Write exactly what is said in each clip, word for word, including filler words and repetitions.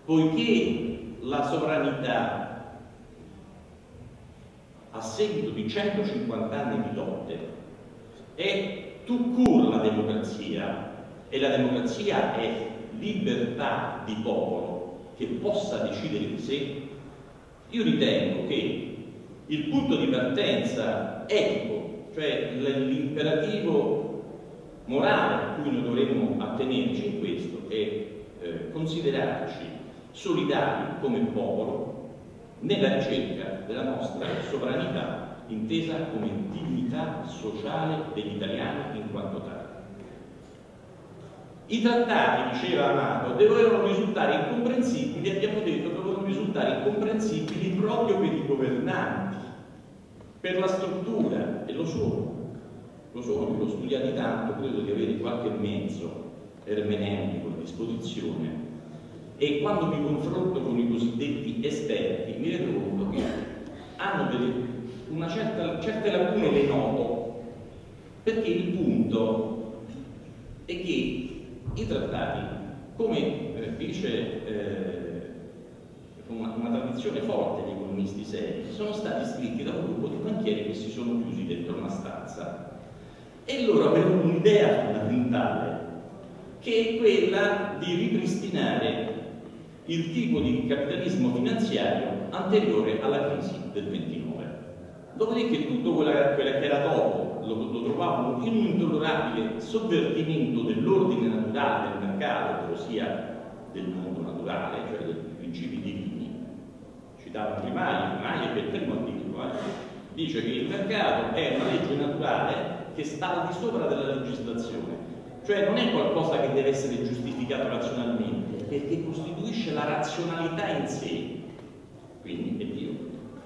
poiché la sovranità, a seguito di centocinquanta anni di lotte, è tout court la democrazia, e la democrazia è libertà di popolo che possa decidere di sé, io ritengo che il punto di partenza etico, cioè l'imperativo morale a cui noi dovremmo attenerci in questo, è eh, considerarci solidari come popolo nella ricerca della nostra sovranità, intesa come dignità sociale degli italiani in quanto tali. I trattati, diceva Amato, dovevano risultare incomprensibili, abbiamo detto, dovevano risultare incomprensibili proprio per i governanti, per la struttura, e lo sono. Lo sono, l'ho studiati tanto, credo di avere qualche mezzo ermeneutico a disposizione, e quando mi confronto con i cosiddetti esperti mi rendo conto che hanno delle, una certa, certe lacune le noto, perché il punto è che i trattati, come eh, dice eh, una, una tradizione forte di economisti seri, sono stati scritti da un gruppo di banchieri che si sono chiusi dentro una stanza, e loro avevano un'idea fondamentale, che è quella di ripristinare il tipo di capitalismo finanziario anteriore alla crisi del ventinove. Dopodiché tutto quello che era dopo lo, lo trovavano in un intollerabile sovvertimento dell'ordine naturale del mercato, ossia del mondo naturale, cioè dei principi divini. Citava Primaio, Primaio che è il primo a dirlo, eh. Dice che il mercato è una legge naturale che sta al di sopra della legislazione, cioè non è qualcosa che deve essere giustificato razionalmente, perché costituisce la razionalità in sé, quindi è Dio.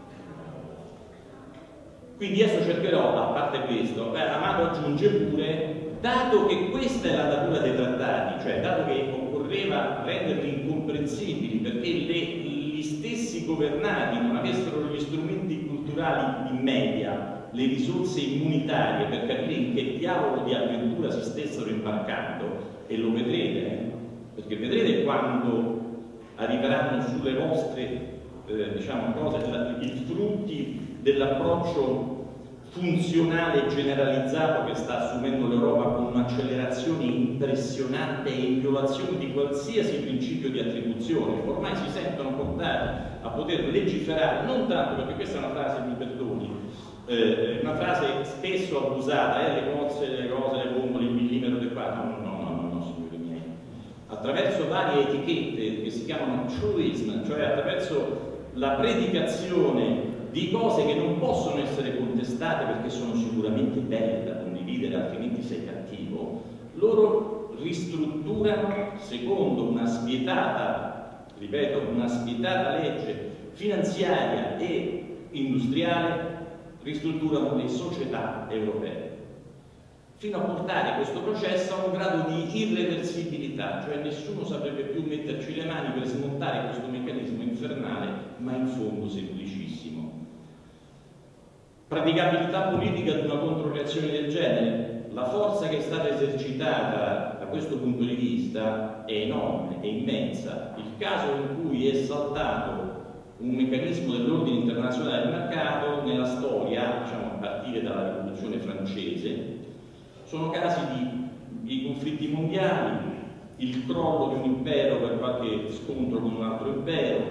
Quindi adesso cercherò, a parte questo, beh, Amato aggiunge pure, dato che questa è la natura dei trattati, cioè dato che occorreva renderli incomprensibili perché le, gli stessi governati non avessero gli strumenti culturali in media, le risorse immunitarie per capire in che diavolo di avventura si stessero imbarcando, e lo vedrete, eh? Perché vedrete quando arriveranno sulle vostre eh, diciamo cose, i frutti dell'approccio funzionale generalizzato che sta assumendo l'Europa con un'accelerazione impressionante e in violazione di qualsiasi principio di attribuzione. Ormai si sentono portati a poter legiferare, non tanto perché questa è una frase, mi perdoni, eh, una frase spesso abusata, eh, le cozze, le cose, le bombole, il millimetro del quadro, no, no, no, no, no, signori miei, attraverso varie etichette che si chiamano truism, cioè attraverso la predicazione di cose che non possono essere contestate perché sono sicuramente belle da condividere, altrimenti sei cattivo, loro ristrutturano secondo una spietata, ripeto, una spietata legge finanziaria e industriale, ristrutturano le società europee, fino a portare questo processo a un grado di irreversibilità, cioè nessuno saprebbe più metterci le mani per smontare questo meccanismo infernale, ma in fondo semplicissimo. Praticabilità politica di una controreazione del genere, la forza che è stata esercitata da questo punto di vista è enorme, è immensa. Il caso in cui è saltato un meccanismo dell'ordine internazionale del mercato nella storia, diciamo a partire dalla rivoluzione francese, sono casi di, di conflitti mondiali, il crollo di un impero per qualche scontro con un altro impero,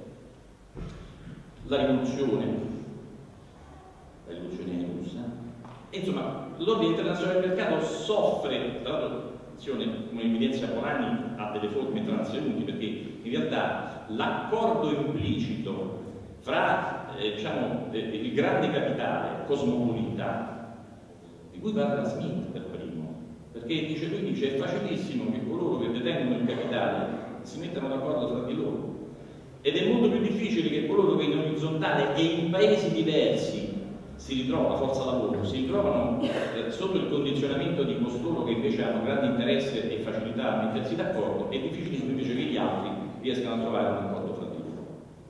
la rivoluzione, la rivoluzione russa, e insomma l'ordine internazionale del mercato soffre, tra l'altro, attenzione, come evidenzia Polanyi, ha delle forme transeunti, perché in realtà l'accordo implicito fra eh, diciamo, eh, il grande capitale cosmopolita, di cui parla Smith per primo, perché dice, lui dice è facilissimo che coloro che detengono il capitale si mettano d'accordo tra di loro, ed è molto più difficile che coloro che in orizzontale e in paesi diversi si ritrovano, la forza lavoro, si ritrovano eh, sotto il condizionamento di costoro che invece hanno grande interesse e facilità a mettersi d'accordo, è difficilissimo invece che gli altri riescano a trovare un accordo fra di loro.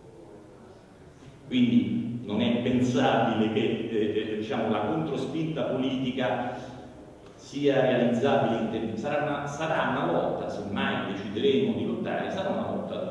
Quindi non è pensabile che eh, diciamo, la controspinta politica sia realizzabile in tempi. Sarà una, sarà una lotta, se mai decideremo di lottare, sarà una lotta